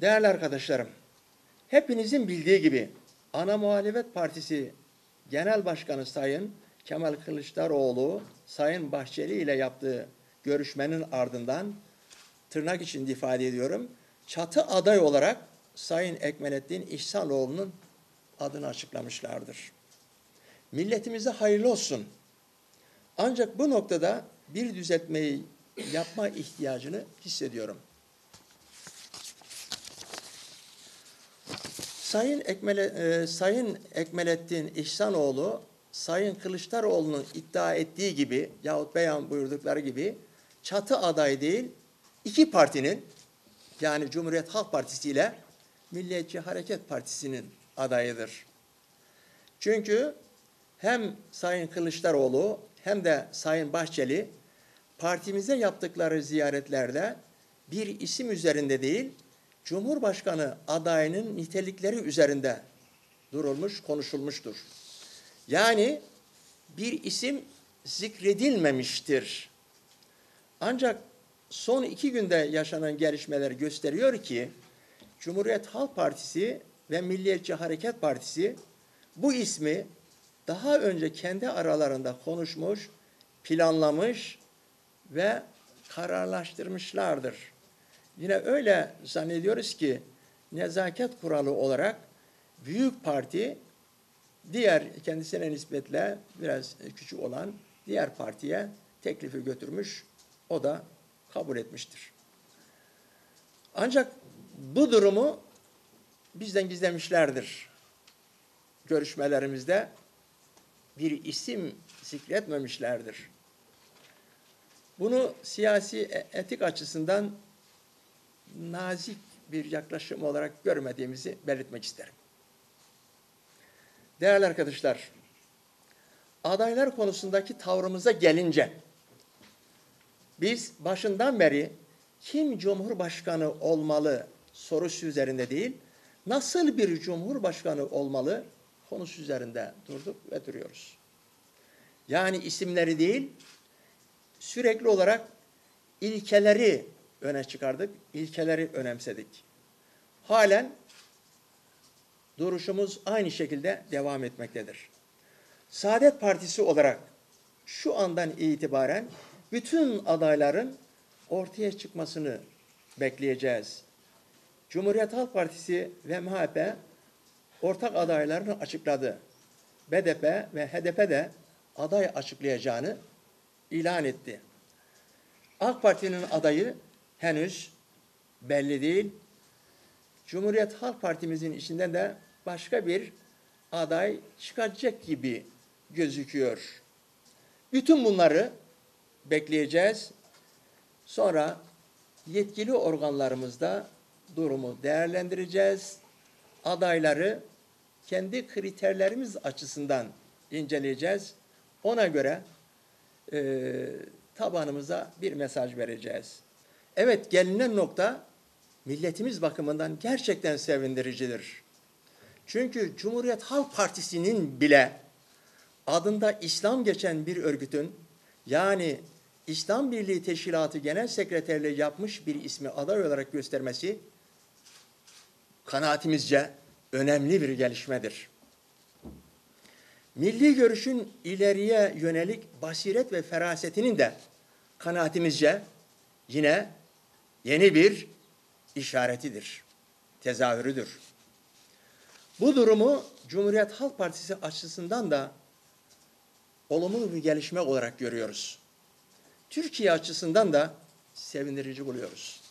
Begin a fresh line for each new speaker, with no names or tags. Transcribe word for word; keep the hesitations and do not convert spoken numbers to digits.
Değerli arkadaşlarım, hepinizin bildiği gibi ana muhalefet partisi Genel Başkanı Sayın Kemal Kılıçdaroğlu, Sayın Bahçeli ile yaptığı görüşmenin ardından tırnak içinde ifade ediyorum, çatı aday olarak Sayın Ekmelettin İhsanoğlu'nun adını açıklamışlardır. Milletimize hayırlı olsun. Ancak bu noktada bir düzeltmeyi yapma ihtiyacını hissediyorum. Sayın, Ekmele, e, Sayın Ekmelettin İhsanoğlu, Sayın Kılıçdaroğlu'nun iddia ettiği gibi yahut beyan buyurdukları gibi çatı aday değil, iki partinin yani Cumhuriyet Halk Partisi ile Milliyetçi Hareket Partisi'nin adayıdır. Çünkü hem Sayın Kılıçdaroğlu hem de Sayın Bahçeli partimize yaptıkları ziyaretlerde bir isim üzerinde değil, Cumhurbaşkanı adayının nitelikleri üzerinde durulmuş, konuşulmuştur. Yani bir isim zikredilmemiştir. Ancak son iki günde yaşanan gelişmeler gösteriyor ki Cumhuriyet Halk Partisi ve Milliyetçi Hareket Partisi bu ismi daha önce kendi aralarında konuşmuş, planlamış ve kararlaştırmışlardır. Yine öyle zannediyoruz ki nezaket kuralı olarak büyük parti diğer kendisine nispetle biraz küçük olan diğer partiye teklifi götürmüş, o da kabul etmiştir. Ancak bu durumu bizden gizlemişlerdir. Görüşmelerimizde bir isim zikretmemişlerdir. Bunu siyasi etik açısından nazik bir yaklaşım olarak görmediğimizi belirtmek isterim. Değerli arkadaşlar, adaylar konusundaki tavrımıza gelince, biz başından beri kim Cumhurbaşkanı olmalı sorusu üzerinde değil, nasıl bir Cumhurbaşkanı olmalı konusu üzerinde durduk ve duruyoruz. Yani isimleri değil, sürekli olarak ilkeleri öne çıkardık, ilkeleri önemsedik. Halen duruşumuz aynı şekilde devam etmektedir. Saadet Partisi olarak şu andan itibaren bütün adayların ortaya çıkmasını bekleyeceğiz. Cumhuriyet Halk Partisi ve M H P ortak adaylarını açıkladı. B D P ve H D P de aday açıklayacağını ilan etti. AK Parti'nin adayı henüz belli değil. Cumhuriyet Halk Partimizin içinden de başka bir aday çıkacak gibi gözüküyor. Bütün bunları bekleyeceğiz. Sonra yetkili organlarımızda durumu değerlendireceğiz. Adayları kendi kriterlerimiz açısından inceleyeceğiz. Ona göre e, tabanımıza bir mesaj vereceğiz. Evet, gelinen nokta milletimiz bakımından gerçekten sevindiricidir. Çünkü Cumhuriyet Halk Partisi'nin bile adında İslam geçen bir örgütün, yani İslam Birliği Teşkilatı Genel Sekreterliği yapmış bir ismi aday olarak göstermesi kanaatimizce önemli bir gelişmedir. Milli görüşün ileriye yönelik basiret ve ferasetinin de kanaatimizce yine yeni bir işaretidir, tezahürüdür. Bu durumu Cumhuriyet Halk Partisi açısından da olumlu bir gelişme olarak görüyoruz. Türkiye açısından da sevindirici buluyoruz.